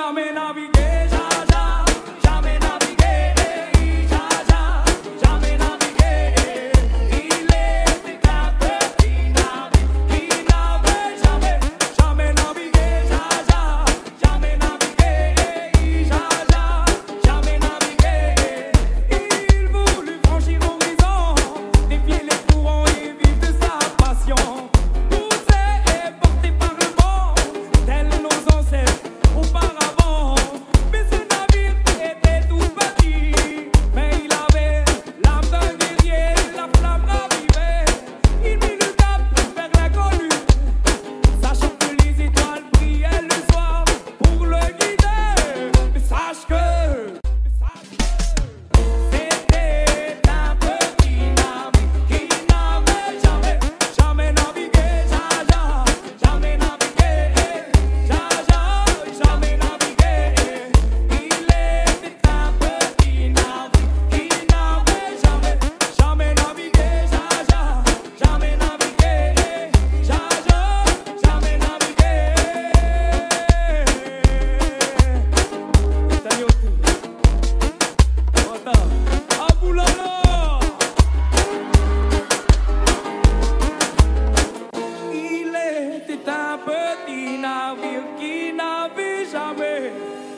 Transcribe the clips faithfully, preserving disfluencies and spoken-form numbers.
Jamais navigué, ja, ja, jamais navigué, ja, ja, jamais navigué. Il était un petit navire qui n'avait jamais, jamais navigué, ja, ja, jamais navigué, ja, ja, jamais navigué. Il voulut franchir l'horizon, défier les courants et vivre de sa passion. Poussé et porté par le vent, tels nos ancêtres auparavant. Mais ce navire était tout petit, mais il avait l'âme d'un guerrier, la flamme ravivée. Il mit le cap vers l'inconnu, sachant que les étoiles brillaient le soir pour le guider. Mais sache que c'était un petit navire qui n'avait jamais, jamais navigué, ja, ja, jamais navigué, ja, ja, jamais navigué. Il était un petit navire qui n'avait jamais, jamais navigué, ja, ja, jamais navigué, ja, ja, jamais navigué. Il était un petit navire qui n'avait jamais,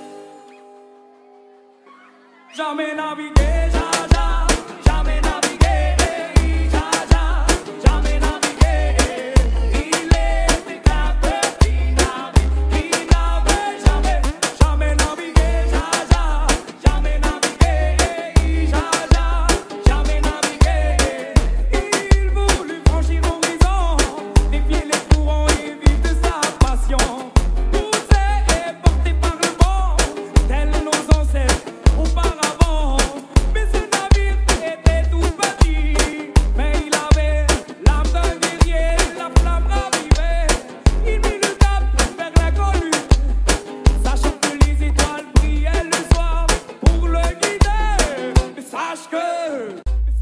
jamais navigué, ja, ja, jamais navigué, ja, ja, jamais navigué. Il était un petit navire qui n'avait jamais, jamais navigué, ja, ja, jamais navigué, ja, ja, jamais navigué. Il voulut franchir l'horizon, défier les courants et vivre de sa passion. Poussé et porté par le vent, tels nos ancêtres auparavant. Mais ce navire était tout petit, mais il avait l'âme d'un guerrier, la flamme ravivée. Il mit le cap vers l'inconnu, sachant que les étoiles brillaient le soir pour le guider. Mais sache que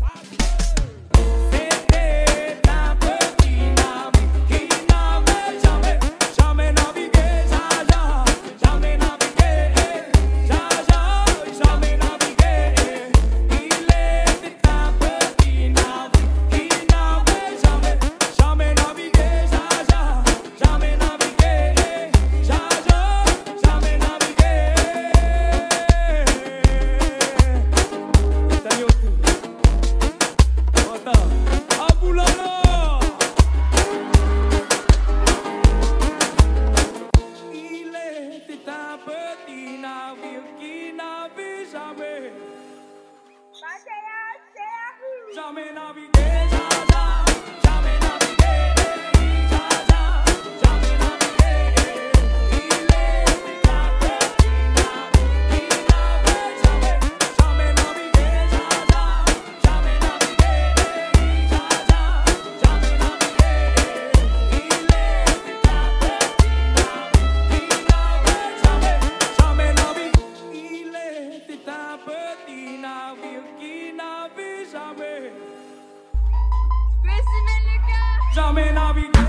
c'était un petit navire qui n'avait jamais, jamais navigué, ja, ja, jamais navigué, ja, ja, jamais navigué. Il était un petit navire qui n'avait jamais, jamais navigué, ja, ja, jamais navigué, ja, ja, jamais navigué. Il était un petit navire qui n'avait jamais, jamais navigué, ja, ja, jamais navigué, ja, ja, jamais navigué. Il était un petit navire qui n'avait jamais, jamais navigué, ja, ja, jamais navigué, ja, ja, jamais navigué. Il était un petit navire qui n'avait jamais, jamais navigué. Il était un petit navire qui n'avait jamais, jamais navigué.